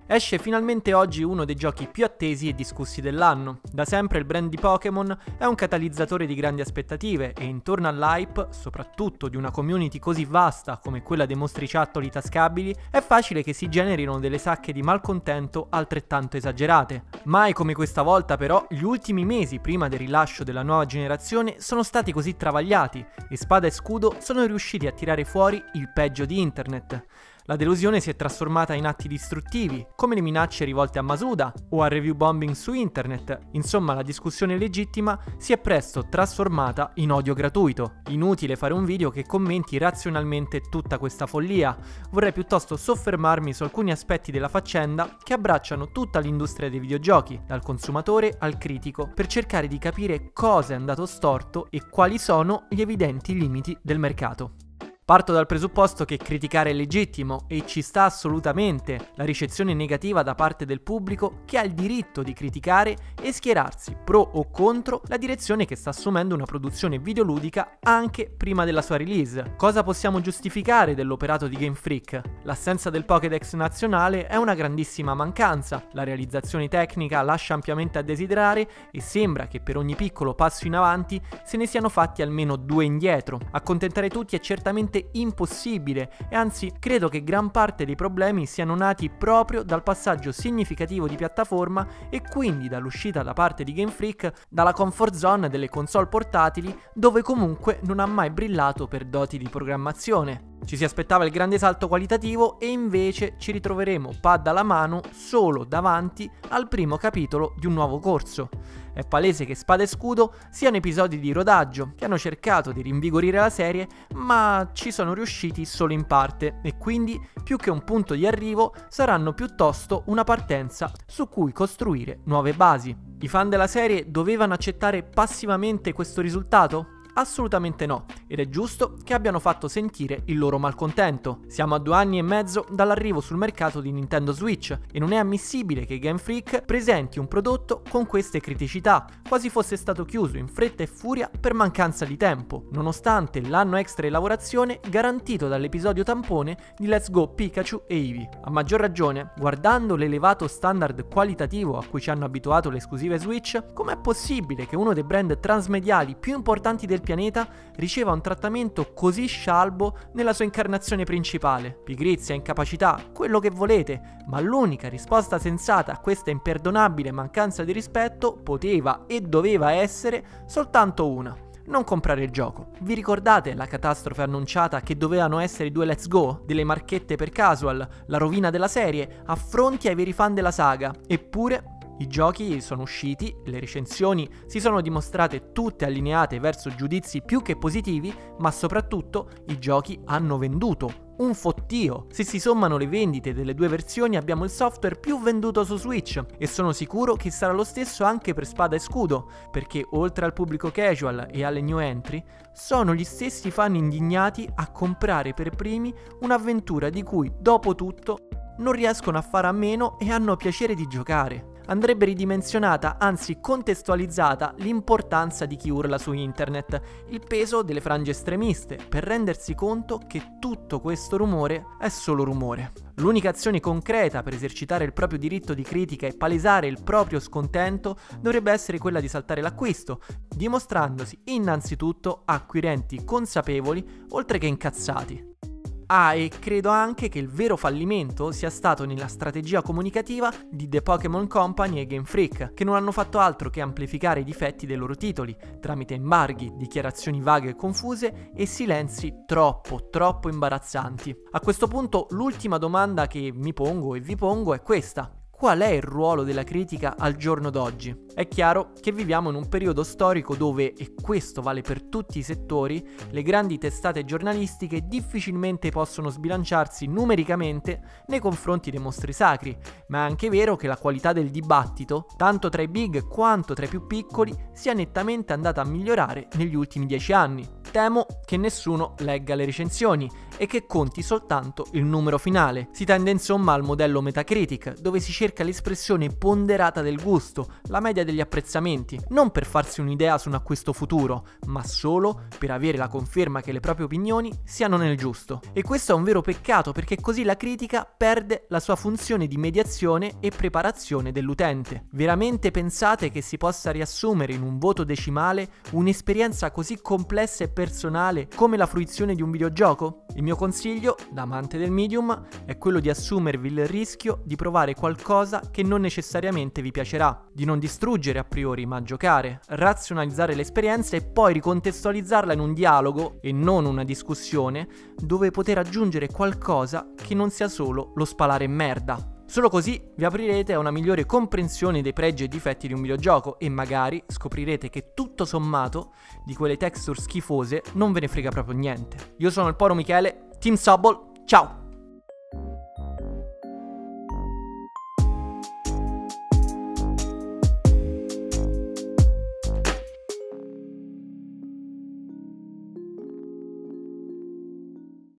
Esce finalmente oggi uno dei giochi più attesi e discussi dell'anno. Da sempre il brand di Pokémon è un catalizzatore di grandi aspettative e intorno all'hype, soprattutto di una community così vasta come quella dei mostriciattoli tascabili, è facile che si generino delle sacche di malcontento altrettanto esagerate. Mai come questa volta però, gli ultimi mesi prima del rilascio della nuova generazione sono stati così travagliati e Spada e Scudo sono riusciti a tirare fuori il peggio di internet. La delusione si è trasformata in atti distruttivi, come le minacce rivolte a Masuda o al review bombing su internet. Insomma, la discussione legittima si è presto trasformata in odio gratuito. Inutile fare un video che commenti razionalmente tutta questa follia. Vorrei piuttosto soffermarmi su alcuni aspetti della faccenda che abbracciano tutta l'industria dei videogiochi, dal consumatore al critico, per cercare di capire cosa è andato storto e quali sono gli evidenti limiti del mercato. Parto dal presupposto che criticare è legittimo e ci sta assolutamente la ricezione negativa da parte del pubblico che ha il diritto di criticare e schierarsi pro o contro la direzione che sta assumendo una produzione videoludica anche prima della sua release. Cosa possiamo giustificare dell'operato di Game Freak? L'assenza del Pokédex nazionale è una grandissima mancanza, la realizzazione tecnica lascia ampiamente a desiderare e sembra che per ogni piccolo passo in avanti se ne siano fatti almeno due indietro. Accontentare tutti è certamente impossibile e anzi credo che gran parte dei problemi siano nati proprio dal passaggio significativo di piattaforma e quindi dall'uscita da parte di Game Freak dalla comfort zone delle console portatili, dove comunque non ha mai brillato per doti di programmazione. Ci si aspettava il grande salto qualitativo e invece ci ritroveremo pad alla mano solo davanti al primo capitolo di un nuovo corso. È palese che Spada e Scudo siano episodi di rodaggio che hanno cercato di rinvigorire la serie, ma ci sono riusciti solo in parte e quindi più che un punto di arrivo saranno piuttosto una partenza su cui costruire nuove basi. I fan della serie dovevano accettare passivamente questo risultato? Assolutamente no, ed è giusto che abbiano fatto sentire il loro malcontento. Siamo a 2 anni e mezzo dall'arrivo sul mercato di Nintendo Switch e non è ammissibile che Game Freak presenti un prodotto con queste criticità, quasi fosse stato chiuso in fretta e furia per mancanza di tempo, nonostante l'anno extra di lavorazione garantito dall'episodio tampone di Let's Go Pikachu e Eevee. A maggior ragione, guardando l'elevato standard qualitativo a cui ci hanno abituato le esclusive Switch, com'è possibile che uno dei brand transmediali più importanti del pianeta riceva un trattamento così scialbo nella sua incarnazione principale? Pigrizia, incapacità, quello che volete, ma l'unica risposta sensata a questa imperdonabile mancanza di rispetto poteva e doveva essere soltanto una: non comprare il gioco. Vi ricordate la catastrofe annunciata che dovevano essere 2 Let's Go, delle marchette per casual, la rovina della serie, affronti ai veri fan della saga? Eppure i giochi sono usciti, le recensioni si sono dimostrate tutte allineate verso giudizi più che positivi, ma soprattutto i giochi hanno venduto un fottio. Se si sommano le vendite delle due versioni abbiamo il software più venduto su Switch e sono sicuro che sarà lo stesso anche per Spada e Scudo, perché oltre al pubblico casual e alle new entry sono gli stessi fan indignati a comprare per primi un'avventura di cui dopo tutto non riescono a fare a meno e hanno piacere di giocare. Andrebbe ridimensionata, anzi contestualizzata, l'importanza di chi urla su internet, il peso delle frange estremiste, per rendersi conto che tutto questo rumore è solo rumore. L'unica azione concreta per esercitare il proprio diritto di critica e palesare il proprio scontento dovrebbe essere quella di saltare l'acquisto, dimostrandosi innanzitutto acquirenti consapevoli oltre che incazzati. Ah, e credo anche che il vero fallimento sia stato nella strategia comunicativa di The Pokémon Company e Game Freak, che non hanno fatto altro che amplificare i difetti dei loro titoli, tramite embarghi, dichiarazioni vaghe e confuse e silenzi troppo imbarazzanti. A questo punto l'ultima domanda che mi pongo e vi pongo è questa: qual è il ruolo della critica al giorno d'oggi? È chiaro che viviamo in un periodo storico dove, e questo vale per tutti i settori, le grandi testate giornalistiche difficilmente possono sbilanciarsi numericamente nei confronti dei mostri sacri, ma è anche vero che la qualità del dibattito, tanto tra i big quanto tra i più piccoli, sia nettamente andata a migliorare negli ultimi 10 anni. Temo che nessuno legga le recensioni e che conti soltanto il numero finale. Si tende insomma al modello Metacritic, dove si cerca l'espressione ponderata del gusto, la media degli apprezzamenti, non per farsi un'idea su un acquisto futuro, ma solo per avere la conferma che le proprie opinioni siano nel giusto. E questo è un vero peccato, perché così la critica perde la sua funzione di mediazione e preparazione dell'utente. Veramente pensate che si possa riassumere in un voto decimale un'esperienza così complessa e personale come la fruizione di un videogioco? Il mio consiglio, da amante del medium, è quello di assumervi il rischio di provare qualcosa che non necessariamente vi piacerà, di non distruggere a priori ma giocare, razionalizzare l'esperienza e poi ricontestualizzarla in un dialogo e non una discussione dove poter aggiungere qualcosa che non sia solo lo spalare merda. Solo così vi aprirete a una migliore comprensione dei pregi e difetti di un videogioco e magari scoprirete che tutto sommato di quelle texture schifose non ve ne frega proprio niente. Io sono il Poro Michele, Team Sobol, ciao!